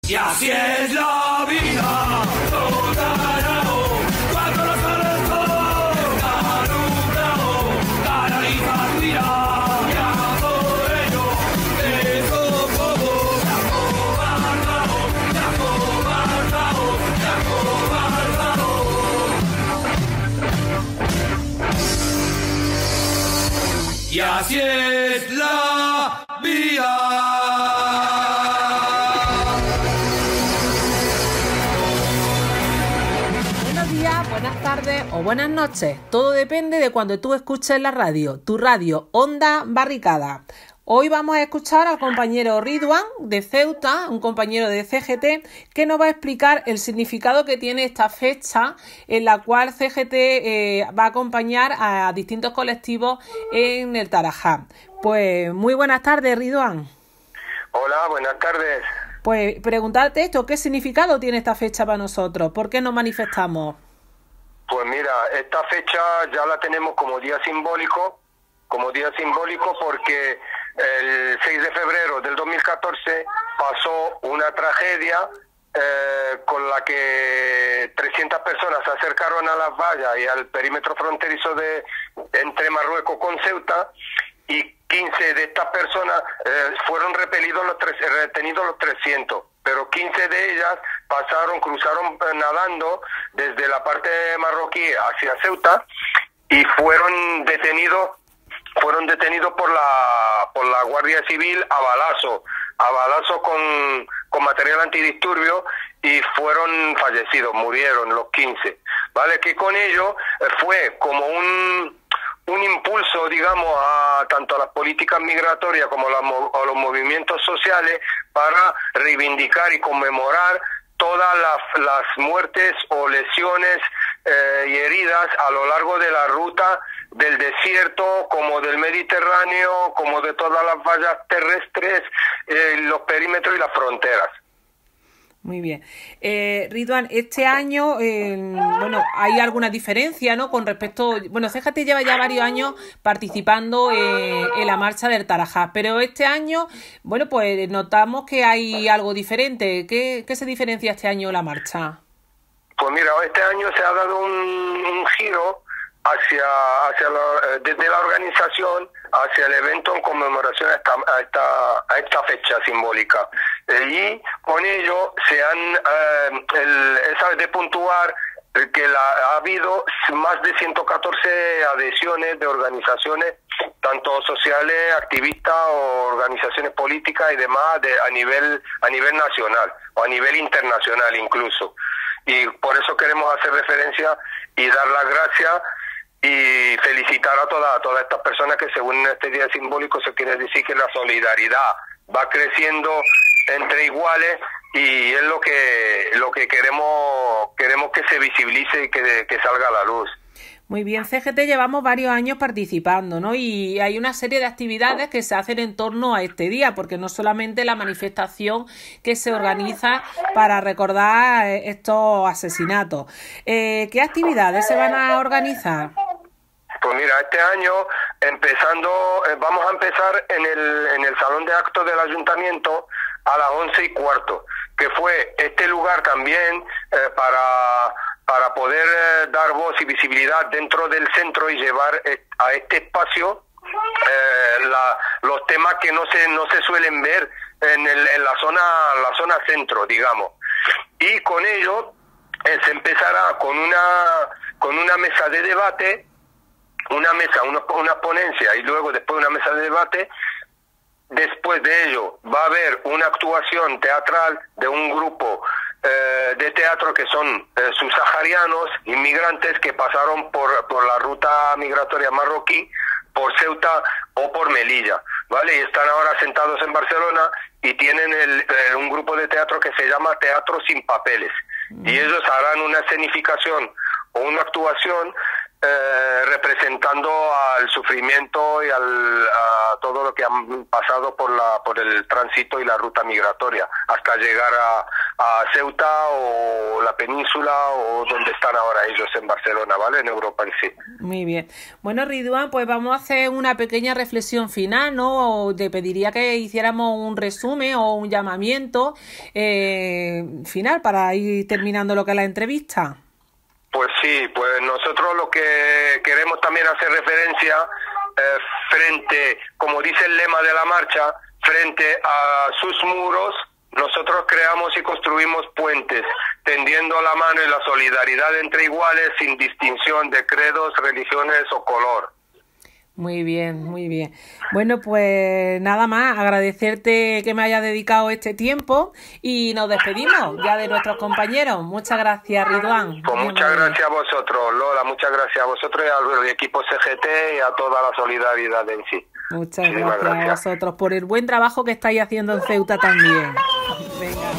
Y así es la vida, toda ganado, cuando los soles son alumbrado, canaliza tu ira, ya por ello, eso como, ya cobardao, ya cobardao, ya cobardao. Y así es la vida. Buenas tardes o buenas noches, todo depende de cuando tú escuches la radio, tu radio Onda Barricada. Hoy vamos a escuchar al compañero Ridwan de Ceuta, un compañero de CGT, que nos va a explicar el significado que tiene esta fecha en la cual CGT va a acompañar a distintos colectivos en el Tarajá. Pues muy buenas tardes, Ridwan. Hola, buenas tardes. Pues preguntarte esto, ¿qué significado tiene esta fecha para nosotros? ¿Por qué nos manifestamos? Pues mira, esta fecha ya la tenemos como día simbólico porque el 6 de febrero del 2014 pasó una tragedia con la que 300 personas se acercaron a las vallas y al perímetro fronterizo entre Marruecos con Ceuta, y 15 de estas personas fueron retenidos los 300, pero 15 de ellas cruzaron nadando desde la parte marroquí hacia Ceuta y fueron detenidos por la Guardia Civil a balazo con material antidisturbio, y fueron fallecidos, murieron los 15, ¿vale? Que con ello fue como un impulso, digamos, tanto a las políticas migratorias como a los movimientos sociales para reivindicar y conmemorar todas las muertes o lesiones y heridas a lo largo de la ruta del desierto, como del Mediterráneo, como de todas las vallas terrestres, los perímetros y las fronteras. Muy bien. Ridwan, este año, hay alguna diferencia, ¿no? Con respecto... Bueno, CGT lleva ya varios años participando en la marcha del Tarajá, pero este año, pues notamos que hay algo diferente. ¿Qué se diferencia este año la marcha? Pues mira, este año se ha dado un giro desde la organización hacia el evento en conmemoración a esta fecha simbólica, y con ello es de puntuar que ha habido más de 114 adhesiones de organizaciones, tanto sociales, activistas o organizaciones políticas y demás, a nivel nacional o a nivel internacional incluso. Y por eso queremos hacer referencia y dar las gracias y felicitar a todas estas personas que, según este día simbólico, se quiere decir que la solidaridad va creciendo entre iguales, y es lo que queremos que se visibilice y que salga a la luz. Muy bien, CGT llevamos varios años participando, ¿no? Y hay una serie de actividades que se hacen en torno a este día, porque no solamente la manifestación que se organiza para recordar estos asesinatos. ¿Qué actividades se van a organizar? Pues mira, este año vamos a empezar en el salón de actos del ayuntamiento a las 11:15, que fue este lugar también para poder dar voz y visibilidad dentro del centro y llevar a este espacio los temas que no se suelen ver en la zona centro, digamos. Y con ello se empezará con una mesa de debate, una ponencia, y luego después una mesa de debate. Después de ello va a haber una actuación teatral de un grupo de teatro que son subsaharianos, inmigrantes que pasaron por la ruta migratoria marroquí, por Ceuta o por Melilla, ¿vale? Y están ahora sentados en Barcelona y tienen un grupo de teatro que se llama Teatro Sin Papeles. Y ellos harán una escenificación o una actuación representando al sufrimiento y a todo lo que han pasado por el tránsito y la ruta migratoria hasta llegar a Ceuta o la península o donde están ahora ellos en Barcelona, ¿vale? En Europa en sí. Muy bien. Bueno, Ridwan, pues vamos a hacer una pequeña reflexión final, ¿no? O te pediría que hiciéramos un resumen o un llamamiento final para ir terminando lo que es la entrevista. Pues sí, pues nosotros lo que queremos también hacer referencia frente, como dice el lema de la marcha, frente a sus muros, nosotros creamos y construimos puentes, tendiendo la mano y la solidaridad entre iguales sin distinción de credos, religiones o color. Muy bien, muy bien. Bueno, pues nada más, agradecerte que me hayas dedicado este tiempo y nos despedimos ya de nuestros compañeros. Muchas gracias, Ridwan. Pues muchas gracias a vosotros, Lola, muchas gracias a vosotros y al equipo CGT y a toda la solidaridad en sí. Muchas gracias a vosotros por el buen trabajo que estáis haciendo en Ceuta también. Venga.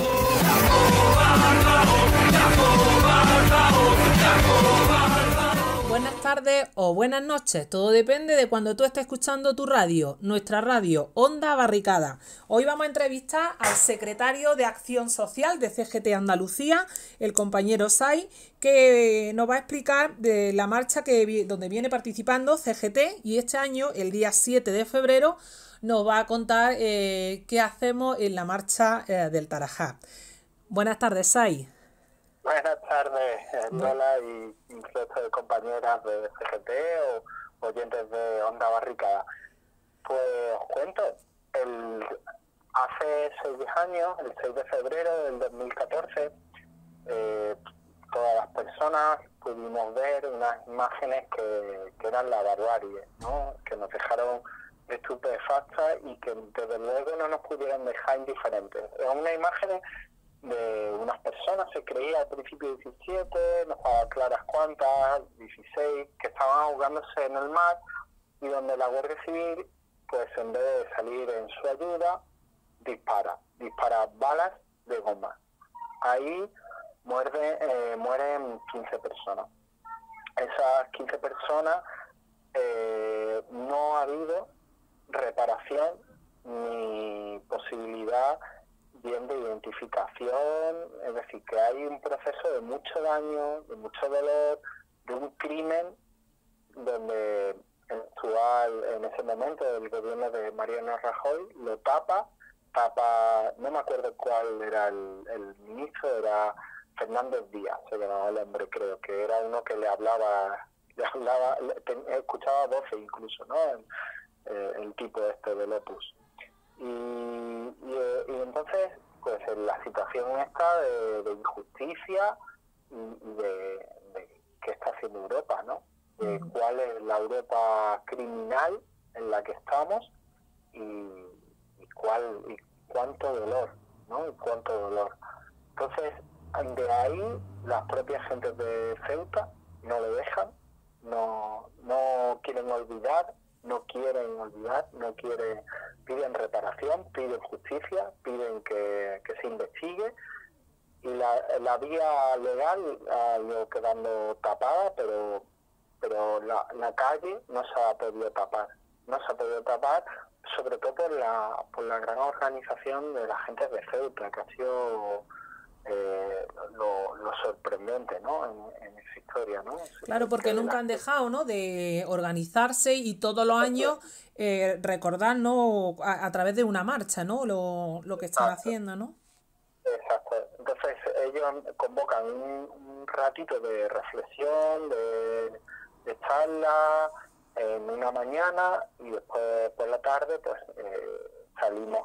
Buenas tardes o buenas noches, todo depende de cuando tú estés escuchando tu radio, nuestra radio Onda Barricada. Hoy vamos a entrevistar al secretario de Acción Social de CGT Andalucía, el compañero Say, que nos va a explicar de la marcha donde viene participando CGT, y este año, el día 7 de febrero, nos va a contar qué hacemos en la marcha del Tarajá. Buenas tardes, Say. Buenas tardes, Lola y resto de compañeras de CGT o oyentes de Onda Barricada. Pues os cuento, hace 6 años, el 6 de febrero del 2014, todas las personas pudimos ver unas imágenes que eran la barbarie, ¿no? Que nos dejaron estupefactas y que desde luego no nos pudieron dejar indiferentes. Eran unas imágenes de unas personas, se creía al principio 17, no estaba claras cuántas, 16, que estaban ahogándose en el mar, y donde la Guardia Civil, pues en vez de salir en su ayuda, dispara balas de goma. Ahí mueren 15 personas. Esas 15 personas no ha habido reparación ni posibilidad bien de identificación, es decir, que hay un proceso de mucho daño, de mucho dolor, de un crimen donde en ese momento el gobierno de Mariano Rajoy lo tapa, no me acuerdo cuál era el ministro, era Fernández Díaz, se llamaba el hombre, creo, que era uno que le hablaba, escuchaba voces incluso, ¿no? El tipo este del Opus. Y entonces, pues en la situación esta de injusticia y de qué está haciendo Europa, ¿no? De cuál es la Europa criminal en la que estamos y cuánto dolor, ¿no? Y cuánto dolor. Entonces, de ahí las propias gentes de Ceuta no lo dejan, no quieren olvidar, piden reparación, piden justicia, piden que se investigue, y la vía legal ha ido quedando tapada, pero la calle no se ha podido tapar, sobre todo por la gran organización de la gente de Ceuta, que ha sido lo sorprendente, ¿no? En esa historia, ¿no? Claro, porque nunca han dejado, ¿no?, de organizarse y todos los años recordar, ¿no?, a través de una marcha, ¿no?, lo que están haciendo, ¿no? Exacto. Entonces ellos convocan un ratito de reflexión, de charla en una mañana, y después por la tarde pues salimos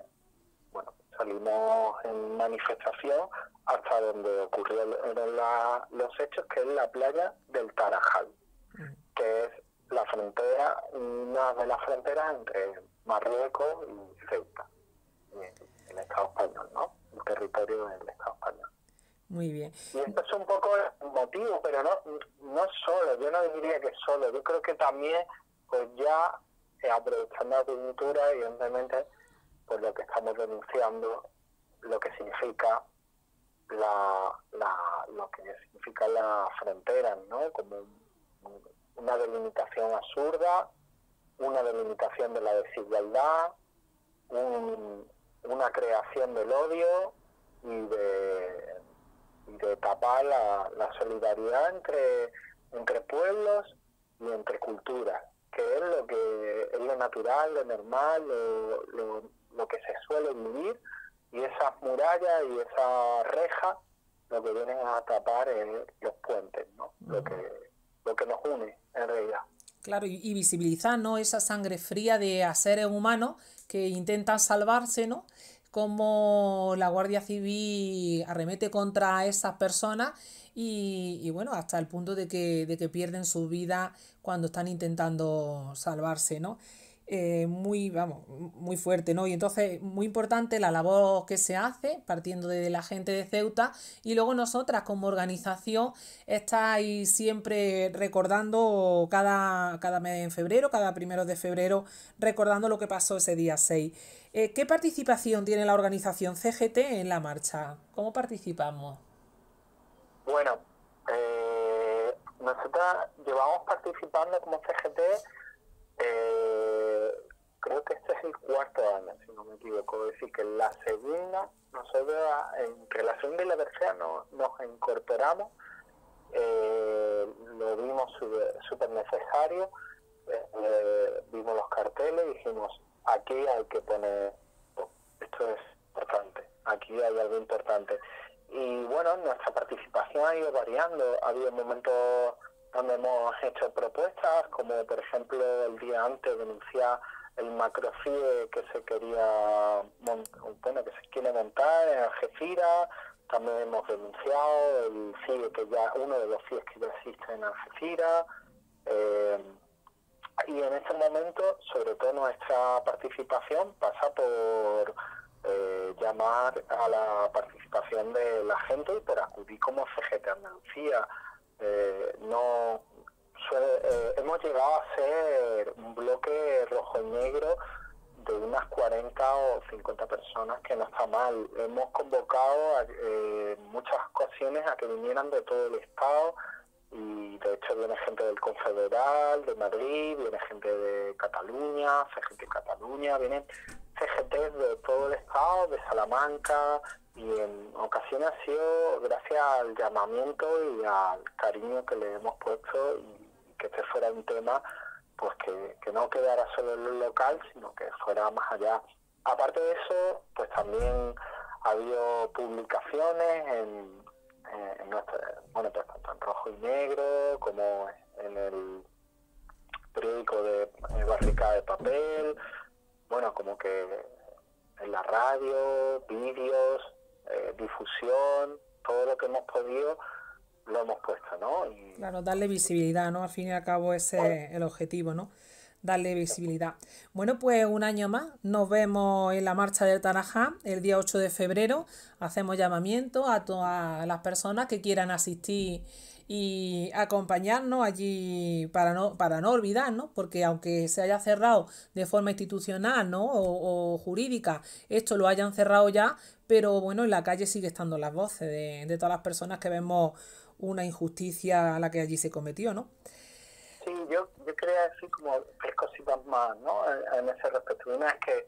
en manifestación hasta donde ocurrieron los hechos, que es la playa del Tarajal, que es la frontera, una de las fronteras entre Marruecos y Ceuta, el Estado español, ¿no? El territorio del Estado español. Muy bien. Y esto es un poco el motivo, pero no solo, yo no diría que solo, yo creo que también, pues ya aprovechando la coyuntura, evidentemente, pues lo que estamos denunciando, lo que significa la frontera, ¿no? Como una delimitación absurda, una delimitación de la desigualdad, una creación del odio y de tapar la solidaridad entre pueblos y entre culturas, que es lo natural, lo normal, lo que se suele vivir, y esas murallas y esas rejas lo que vienen a tapar es los puentes, ¿no? Lo que nos une en realidad. Claro, y visibilizar, ¿no?, esa sangre fría de a seres humanos que intentan salvarse, ¿no?, como la Guardia Civil arremete contra esas personas y bueno, hasta el punto de que pierden su vida cuando están intentando salvarse, ¿no? Muy fuerte, ¿no? Y entonces, muy importante la labor que se hace, partiendo de la gente de Ceuta, y luego nosotras como organización estáis siempre recordando cada mes en febrero, cada 1 de febrero, recordando lo que pasó ese día 6. ¿Qué participación tiene la organización CGT en la marcha? ¿Cómo participamos? Bueno, nosotras llevamos participando como CGT, creo que este es el 4º año, si no me equivoco. Es decir, que en la segunda, nosotros entre la segunda y la tercera nos incorporamos, lo vimos súper necesario, vimos los carteles y dijimos, aquí hay que poner, esto es importante, aquí hay algo importante. Y bueno, nuestra participación ha ido variando. Ha habido momentos donde hemos hecho propuestas, como por ejemplo el día antes denunciar el macrofie que se quería que se quiere montar en Algeciras. También hemos denunciado el CIE, uno de los CIEs que ya existe en Algeciras. Y en este momento, sobre todo nuestra participación pasa por llamar a la participación de la gente y por acudir como CGT Andalucía. Hemos llegado a ser un bloque rojo y negro de unas 40 o 50 personas, que no está mal. Hemos convocado en muchas ocasiones a que vinieran de todo el Estado, y de hecho viene gente del Confederal, de Madrid, viene gente de Cataluña, CGT Cataluña, vienen CGT de todo el Estado, de Salamanca, y en ocasiones ha sido gracias al llamamiento y al cariño que le hemos puesto, y que este fuera un tema pues que no quedara solo en lo local, sino que fuera más allá. Aparte de eso, pues también ha habido publicaciones en pues tanto en rojo y negro como en el periódico de Barricada de Papel, bueno, como que en la radio, vídeos, difusión, todo lo que hemos podido lo hemos puesto, ¿no? Y claro, darle visibilidad, ¿no? Al fin y al cabo ese es el objetivo, ¿no? Darle visibilidad. Bueno, pues un año más nos vemos en la marcha del Tarajá el día 8 de febrero. Hacemos llamamiento a todas las personas que quieran asistir y acompañarnos allí para no olvidarnos, porque aunque se haya cerrado de forma institucional, ¿no?, o jurídica, esto lo hayan cerrado ya, pero bueno, en la calle sigue estando las voces de todas las personas que vemos una injusticia a la que allí se cometió, ¿no? Sí, yo quería decir como 3 cositas más, ¿no?, en ese respecto. Una es que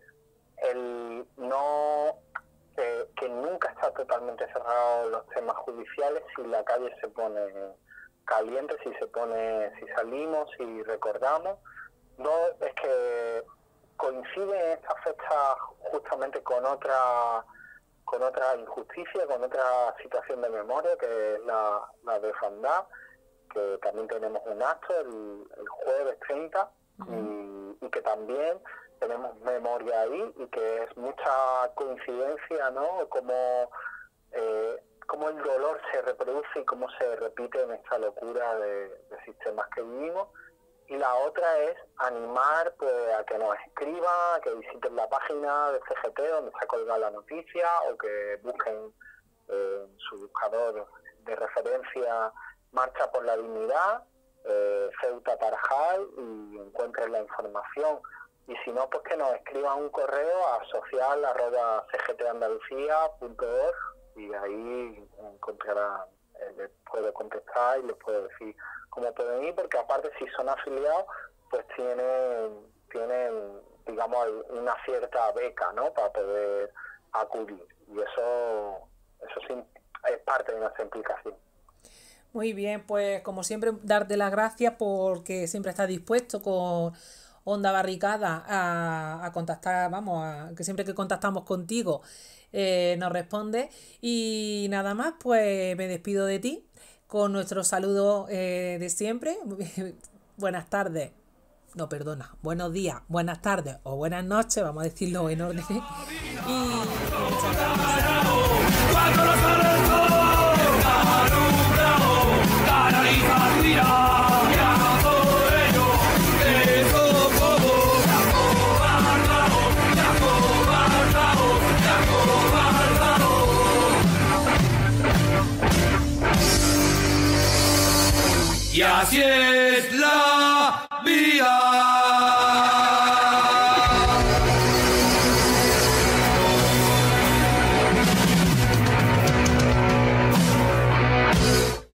que nunca está totalmente cerrado los temas judiciales si la calle se pone caliente, si salimos, si recordamos. Dos, es que coincide esta fecha justamente con otra injusticia, con otra situación de memoria, que es la de Orfandad, que también tenemos un acto el jueves 30, y que también tenemos memoria ahí, y que es mucha coincidencia, ¿no?, como el dolor se reproduce y cómo se repite en esta locura de sistemas que vivimos. Y la otra es animar pues a que nos escriban, a que visiten la página de CGT donde se ha colgado la noticia, o que busquen en su buscador de referencia Marcha por la Dignidad, Ceuta Tarajal, y encuentren la información. Y si no, pues que nos escriban un correo a social@cgtandalucía.org, y ahí encontrarán el les puedo contestar y les puedo decir cómo pueden ir, porque aparte si son afiliados, pues tienen digamos, una cierta beca, ¿no?, para poder acudir. Y eso sí es parte de nuestra implicación. Muy bien, pues como siempre, darte las gracias porque siempre estás dispuesto con Onda Barricada a contactar, que siempre que contactamos contigo nos responde. Y nada más, pues me despido de ti con nuestro saludo de siempre. Buenas tardes. No, perdona. Buenos días, buenas tardes o buenas noches, vamos a decirlo en orden. Y muchas gracias. Cuando no sale el sol, alumbrado, canaliza tu ira, viaja por ello, eso como y así es la vida.